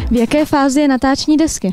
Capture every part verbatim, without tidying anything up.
V jaké fázi je natáčení desky?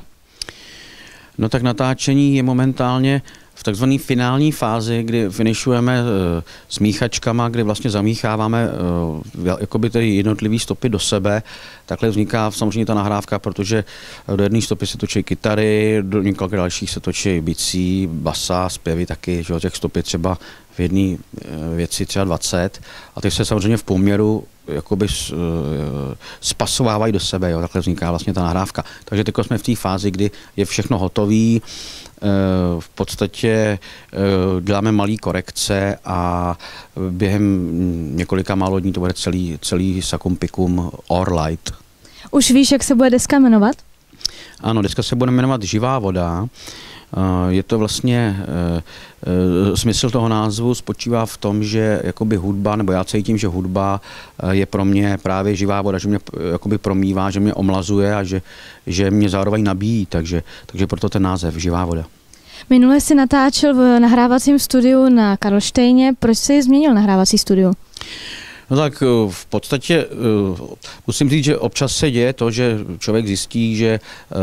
No tak natáčení je momentálně v takzvané finální fázi, kdy finišujeme e, s míchačkama, kdy vlastně zamícháváme e, jakoby tedy jednotlivý stopy do sebe. Takhle vzniká samozřejmě ta nahrávka, protože do jedné stopy se točí kytary, do několika dalších se točí bicí, basa, zpěvy taky, že těch stopy třeba v jedné věci třeba dvacet a ty se samozřejmě v poměru jakoby spasovávají do sebe, jo, takhle vzniká vlastně ta nahrávka. Takže teď jsme v té fázi, kdy je všechno hotové, v podstatě děláme malé korekce a během několika málo dní to bude celý, celý Sakum Pikum Or Light. Už víš, jak se bude deska jmenovat? Ano, deska se bude jmenovat Živá voda. Je to vlastně, smysl toho názvu spočívá v tom, že jakoby hudba, nebo já cítím, že hudba je pro mě právě živá voda, že mě jakoby promývá, že mě omlazuje a že, že mě zároveň nabíjí, takže, takže proto ten název Živá voda. Minule jsi natáčel v nahrávacím studiu na Karlštejně. Proč jsi změnil nahrávací studio? No tak v podstatě musím říct, že občas se děje to, že člověk zjistí, že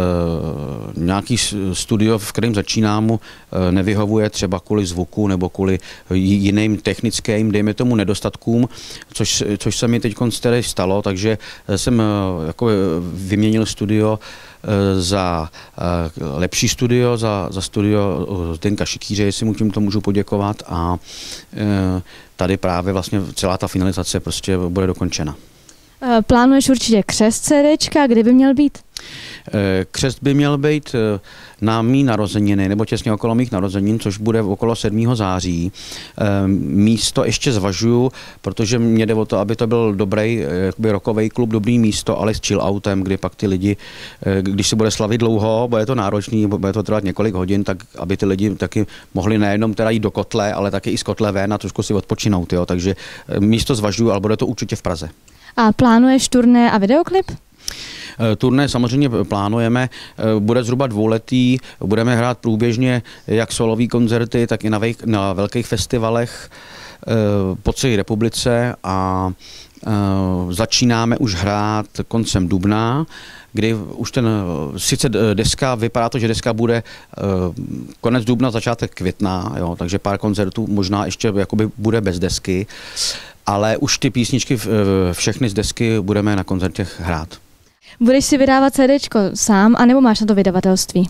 nějaký studio, v kterém začíná, mu nevyhovuje třeba kvůli zvuku nebo kvůli jiným technickým, dejme tomu, nedostatkům, což, což se mi teď tedy stalo, takže jsem jako vyměnil studio za lepší studio, za, za studio Zdenka Šikýře, jestli mu tímto můžu poděkovat, a tady právě vlastně celá ta finalizace prostě bude dokončena. Plánuješ určitě křest CDčka, kdy by měl být? Křest by měl být na mý narozeniny, nebo těsně okolo mých narozenin, což bude okolo sedmého září. Místo ještě zvažuju, protože mě jde o to, aby to byl dobrý rockový klub, dobrý místo, ale s chill outem, kdy pak ty lidi, když se bude slavit dlouho, bude to náročný, bude to trvat několik hodin, tak aby ty lidi taky mohli nejenom teda jít do kotle, ale taky i z kotle ven a trošku si odpočinout. Jo? Takže místo zvažuju, ale bude to určitě v Praze. A plánuješ turné a videoklip? Turné samozřejmě plánujeme, bude zhruba dvouletý, budeme hrát průběžně jak solový koncerty, tak i na, vej, na velkých festivalech po celé republice a začínáme už hrát koncem dubna, kdy už ten, sice deska, vypadá to, že deska bude konec dubna, začátek května, jo, takže pár koncertů možná ještě jakoby bude bez desky, ale už ty písničky všechny z desky budeme na koncertech hrát. Budeš si vydávat CDčko sám, anebo máš na to vydavatelství?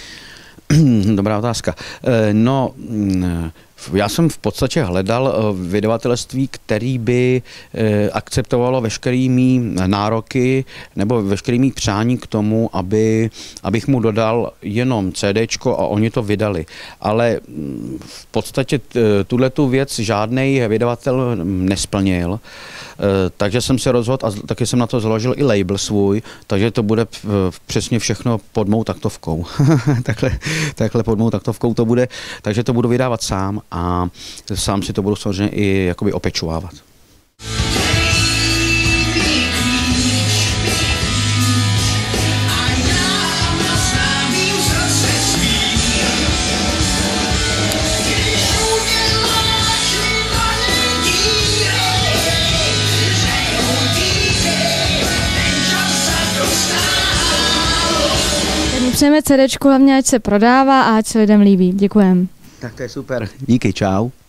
Dobrá otázka. No, já jsem v podstatě hledal vydavatelství, který by akceptovalo veškerý mý nároky nebo veškerý mý přání k tomu, aby, abych mu dodal jenom CDčko a oni to vydali. Ale v podstatě tuhletu věc žádný vydavatel nesplnil, takže jsem se rozhodl a taky jsem na to založil i label svůj, takže to bude přesně všechno pod mou taktovkou. takhle, takhle pod mou taktovkou to bude, takže to budu vydávat sám a sám si to budu samozřejmě i jakoby opečovávat. Přejeme CDčku hlavně, ať se prodává a ať se lidem líbí. Děkujem. Tak to je super. Díky, čau.